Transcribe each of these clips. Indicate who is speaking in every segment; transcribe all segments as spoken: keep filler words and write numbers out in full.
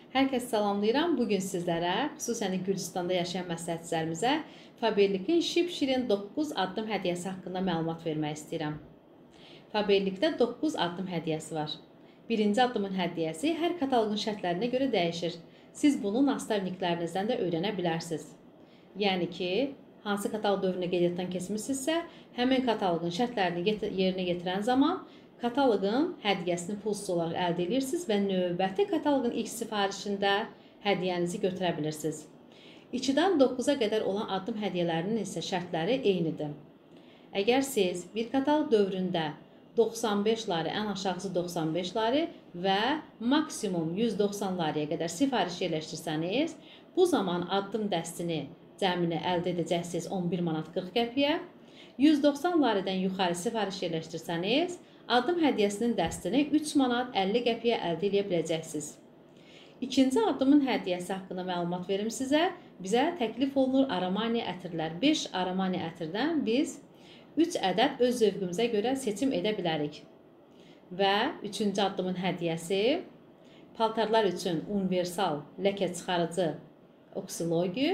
Speaker 1: Hər kəs salamlayıram. Bugün sizlərə, xüsusən də Gürcüstanda yaşayan məsləhətçilərimizə Faberlic'in şip-şirin doqquz addım hədiyyəsi haqqında məlumat vermək istəyirəm. Faberlic'də doqquz addım hədiyyəsi var. Birinci addımın hədiyyəsi hər kataloqun şərtlərinə görə dəyişir. Siz bunu nastavniklərinizdən də öyrənə bilərsiniz. Yəni ki, hansı kataloq dövrünə qeydiyyatdan keçmişsinizsə, həmin kataloqun şərtlərini yerinə yetirən zaman kataloqun hədiyyəsini pulsuz olaraq əldə edirsiniz və növbəti kataloqun ilk sifarişində hədiyyənizi götürə bilirsiniz. ikidən doqquza qədər olan addım hədiyyələrinin isə şərtləri eynidir. Əgər siz bir kataloq dövründə doxsan beş lari, ən aşağısı doxsan beş lari və maksimum yüz doxsan lariyə qədər sifariş yerləşdirsəniz, bu zaman addım dəstini cəmini əldə edəcəksiniz on bir manat qırx qəpiyə. yüz doxsan laridən yuxarı sifariş yerləşdirsəniz, addım hədiyyəsinin dəstini üç manat əlli qəpiyə əldə edə biləcəksiniz. İkinci addımın hədiyyəsi haqqında məlumat verim sizə. Bizə təklif olunur Armani ətirlər. beş Armani ətirdən biz üç ədəd öz zövqümüzə görə seçim edə bilərik. Və üçüncü addımın hədiyyəsi paltarlar üçün universal ləkə çıxarıcı oksilogi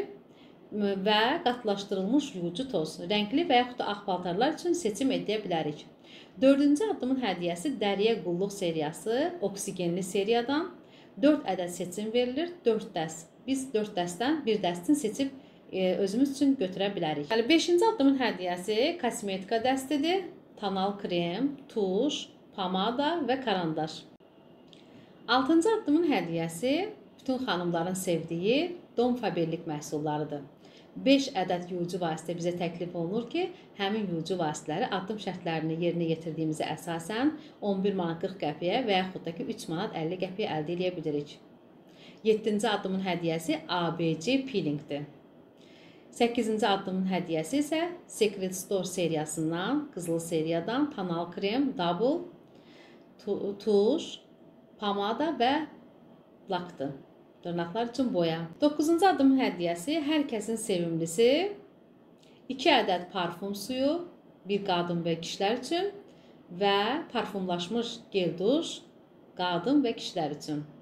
Speaker 1: və qatılaşdırılmış yuyucu toz. Rəngli və yaxud da ağ paltarlar üçün seçim edə bilərik. Dördüncü addımın hədiyyəsi dəriyə qulluq seriyası, oksigenli seriyadan dörd ədəd seçim verilir. dörd dəst. Biz dörd dəstdən bir dəstini seçib e, özümüz üçün götürə bilərik. Yəni, beşinci addımın hədiyyəsi kosmetika dəstidir. Tonal krem, tuş, pomada və karandaş. altıncı addımın hədiyyəsi bütün xanımların sevdiyi Dom Faberlic məhsullarıdır. beş ədəd yuyucu vasitə bizə təklif olunur ki, həmin yuyucu vasitələri addım şərtlərini yerinə yetirdiyimizə əsasən on bir manat qırx qəpiyə və yaxud da ki üç manat əlli qəpiyə əldə edə bilirik. yeddinci addımın hədiyyəsi A B C peelingdir. səkkizinci addımın hədiyyəsi isə Secret Store seriyasından, qızıl seriyadan tonal krem, double, tuş, pomada və lakdır. Dırnaqlar üçün boya. doqquzuncu addımın hədiyyəsi hər kəsin sevimlisi iki ədəd parfum suyu, bir qadın və kişilər üçün və parfumlaşmış gel duş, qadın və kişilər üçün.